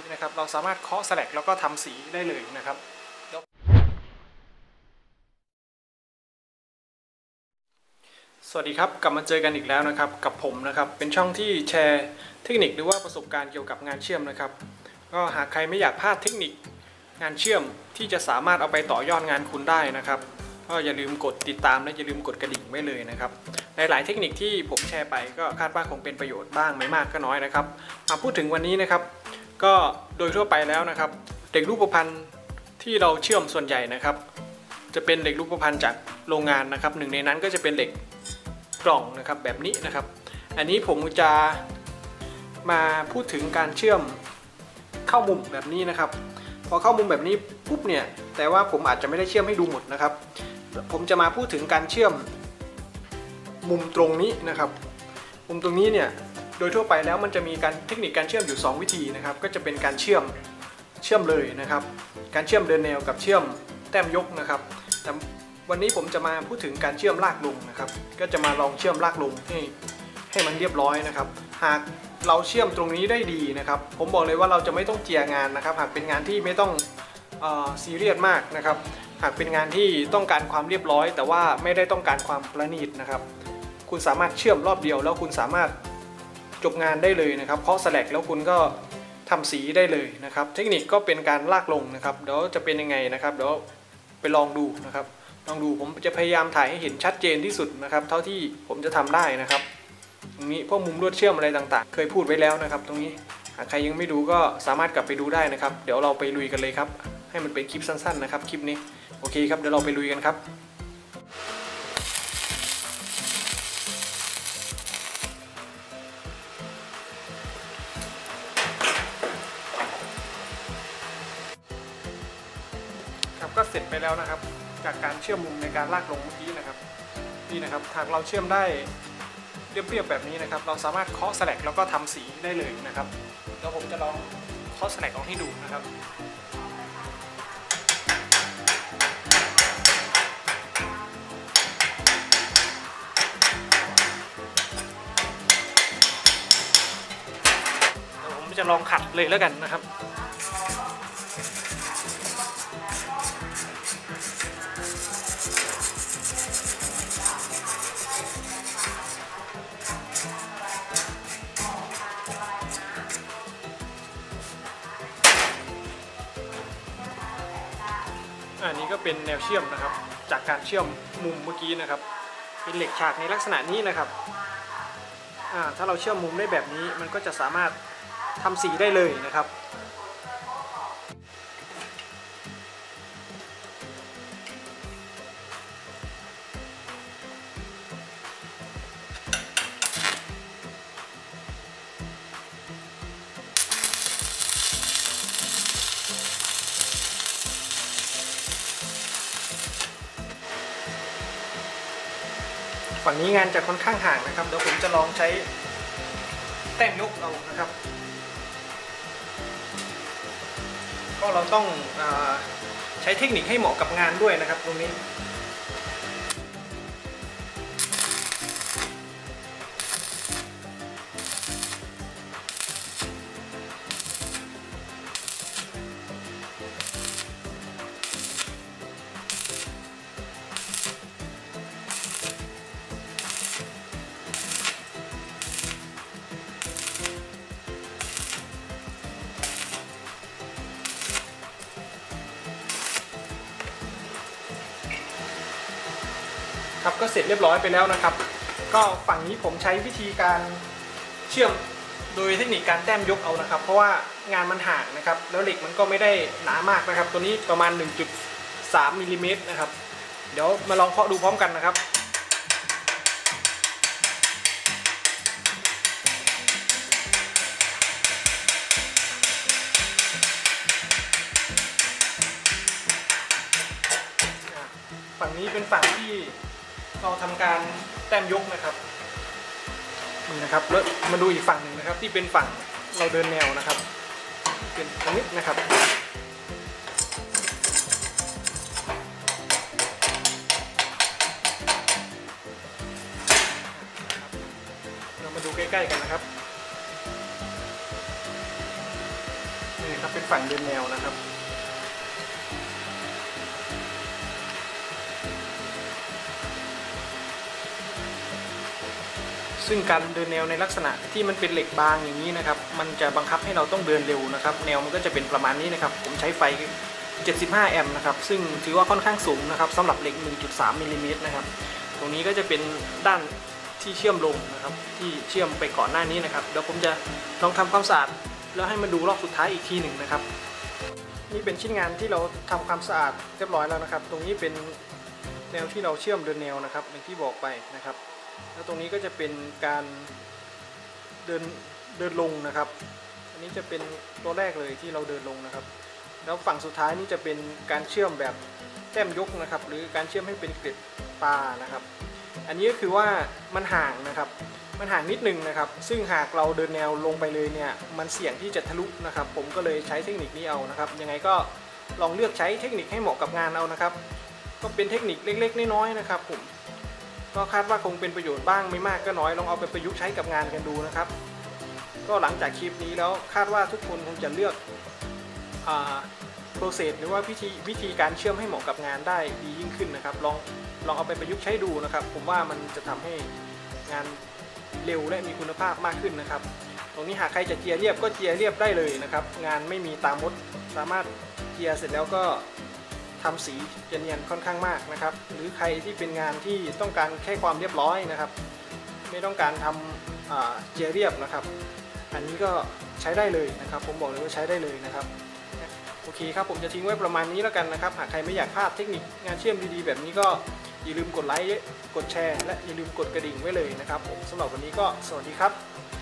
นะครับเราสามารถเคาะสแลกแล้วก็ทำสีได้เลยนะครับสวัสดีครับกลับมาเจอกันอีกแล้วนะครับกับผมนะครับเป็นช่องที่แชร์เทคนิคหรือว่าประสบการณ์เกี่ยวกับงานเชื่อมนะครับก็หากใครไม่อยากพลาดเทคนิคงานเชื่อมที่จะสามารถเอาไปต่อยอดงานคุณได้นะครับก็อย่าลืมกดติดตามและอย่าลืมกดกระดิ่งไว้เลยนะครับหลายเทคนิคที่ผมแชร์ไปก็คาดว่าคงเป็นประโยชน์บ้างไม่มากก็น้อยนะครับมาพูดถึงวันนี้นะครับก็โดยทั่วไปแล้วนะครับเหล็กรูปพรรณที่เราเชื่อมส่วนใหญ่นะครับจะเป็นเหล็กรูปพรรณจากโรงงานนะครับหนึ่งในนั้นก็จะเป็นเหล็กกล่องนะครับแบบนี้นะครับอันนี้ผมจะมาพูดถึงการเชื่อมเข้ามุมแบบนี้นะครับพอเข้ามุมแบบนี้ปุ๊บเนี่ยแต่ว่าผมอาจจะไม่ได้เชื่อมให้ดูหมดนะครับผมจะมาพูดถึงการเชื่อมมุมตรงนี้นะครับมุมตรงนี้เนี่ยโดยทั่วไปแล้วมันจะมีการเทคนิคการเชื่อมอยู่2วิธีนะครับก็จะเป็นการเชื่อมเลยนะครับการเชื่อมเดินแนวกับเชื่อมแต้มยกนะครับแต่วันนี้ผมจะมาพูดถึงการเชื่อมลากลงนะครับก็จะมาลองเชื่อมลากลงให้มันเรียบร้อยนะครับหากเราเชื่อมตรงนี้ได้ดีนะครับผมบอกเลยว่าเราจะไม่ต้องเจียงานนะครับหากเป็นงานที่ไม่ต้องซีเรียสมากนะครับหากเป็นงานที่ต้องการความเรียบร้อยแต่ว่าไม่ได้ต้องการความประณีตนะครับคุณสามารถเชื่อมรอบเดียวแล้วคุณสามารถจบงานได้เลยนะครับเคาะสแลกแล้วคุณก็ทำสีได้เลยนะครับเทคนิคก็เป็นการลากลงนะครับเดี๋ยวจะเป็นยังไงนะครับเดี๋ยวไปลองดูนะครับลองดูผมจะพยายามถ่ายให้เห็นชัดเจนที่สุดนะครับเท่าที่ผมจะทำได้นะครับตรงนี้พวกมุมลวดเชื่อมอะไรต่างๆเคยพูดไว้แล้วนะครับตรงนี้หากใครยังไม่ดูก็สามารถกลับไปดูได้นะครับเดี๋ยวเราไปลุยกันเลยครับให้มันเป็นคลิปสั้นๆนะครับคลิปนี้โอเคครับเดี๋ยวเราไปลุยกันครับครับก็เสร็จไปแล้วนะครับจากการเชื่อมมุมในการลากลงเมื่อกี้นะครับนี่นะครับหากเราเชื่อมได้เรียบๆแบบนี้นะครับเราสามารถเคาะสแลกแล้วก็ทำสีได้เลยนะครับเดี๋ยวผมจะลองเคาะสแลกลองให้ดูนะครับเดี๋ยวผมจะลองขัดเลยแล้วกันนะครับอันนี้ก็เป็นแนวเชื่อมนะครับจากการเชื่อมมุมเมื่อกี้นะครับเป็นเหล็กฉากในลักษณะนี้นะครับถ้าเราเชื่อมมุมได้แบบนี้มันก็จะสามารถทำสีได้เลยนะครับฝั่งนี้งานจะค่อนข้างห่างนะครับเดี๋ยวผมจะลองใช้แต้มยกเอานะครับก็เราต้องใช้เทคนิคให้เหมาะกับงานด้วยนะครับตรงนี้ครับก็เสร็จเรียบร้อยไปแล้วนะครับก็ฝั่งนี้ผมใช้วิธีการเชื่อมโดยเทคนิคการแต้มยกเอานะครับเพราะว่างานมันห่างนะครับแล้วเหล็กมันก็ไม่ได้หนามากนะครับตัวนี้ประมาณ 1.3 มิลลิเมตรนะครับเดี๋ยวมาลองเคาะดูพร้อมกันนะครับฝั่งนี้เป็นฝั่งที่เราทำการแต้มยกนะครับนี่นะครับแล้วมาดูอีกฝั่งหนึ่งนะครับที่เป็นฝั่งเราเดินแนวนะครับเป็นตรงนี้นะครับเรามาดูใกล้ๆกันนะครับนี่คนะครับเป็นฝั่งเดินแนวนะครับซึ่งการเดินแนวในลักษณะที่มันเป็นเหล็กบางอย่างนี้นะครับมันจะบังคับให้เราต้องเดินเร็วนะครับแนวมันก็จะเป็นประมาณนี้นะครับผมใช้ไฟ75 แอมป์นะครับซึ่งถือว่าค่อนข้างสูงนะครับสำหรับเหล็ก 1.3 มิลลิเมตรนะครับตรงนี้ก็จะเป็นด้านที่เชื่อมลงนะครับที่เชื่อมไปก่อนหน้านี้นะครับเดี๋ยวผมจะลองทำความสะอาดแล้วให้มาดูรอบสุดท้ายอีกทีหนึ่งนะครับนี่เป็นชิ้นงานที่เราทำความสะอาดเรียบร้อยแล้วนะครับตรงนี้เป็นแนวที่เราเชื่อมเดินแนวนะครับอย่างที่บอกไปนะครับแล้วตรงนี้ก็จะเป็นการเดินลงนะครับอันนี้จะเป็นตัวแรกเลยที่เราเดินลงนะครับแล้วฝั่งสุดท้ายนี่จะเป็นการเชื่อมแบบแต้มยกนะครับหรือการเชื่อมให้เป็นเกล็ดปลานะครับอันนี้ก็คือว่ามันห่างนะครับมันห่างนิดนึงนะครับซึ่งหากเราเดินแนวลงไปเลยเนี่ยมันเสี่ยงที่จะทะลุนะครับผมก็เลยใช้เทคนิคนี้เอานะครับยังไงก็ลองเลือกใช้เทคนิคให้เหมาะกับงานเอานะครับก็เป็นเทคนิคเล็กๆน้อยๆนะครับผมก็คาดว่าคงเป็นประโยชน์บ้างไม่มากก็น้อยลองเอาไปประยุกต์ใช้กับงานกันดูนะครับก็หลังจากคลิปนี้แล้วคาดว่าทุกคนคงจะเลือกโปรเซสหรือว่าวิธีการเชื่อมให้เหมาะกับงานได้ดียิ่งขึ้นนะครับลองเอาไปประยุกต์ใช้ดูนะครับผมว่ามันจะทำให้งานเร็วและมีคุณภาพมากขึ้นนะครับตรงนี้หากใครจะเจียเรียบก็เจียเรียบได้เลยนะครับงานไม่มีตามมดสามารถเจียเสร็จแล้วก็ทำสีจะเนียนค่อนข้างมากนะครับหรือใครที่เป็นงานที่ต้องการแค่ความเรียบร้อยนะครับไม่ต้องการทำเจียเรียบนะครับอันนี้ก็ใช้ได้เลยนะครับผมบอกเลยว่าใช้ได้เลยนะครับโอเคครับผมจะทิ้งไว้ประมาณนี้แล้วกันนะครับหากใครไม่อยากพลาดเทคนิคงานเชื่อมดีๆแบบนี้ก็อย่าลืมกดไลค์กดแชร์และอย่าลืมกดกระดิ่งไว้เลยนะครับผมสำหรับวันนี้ก็สวัสดีครับ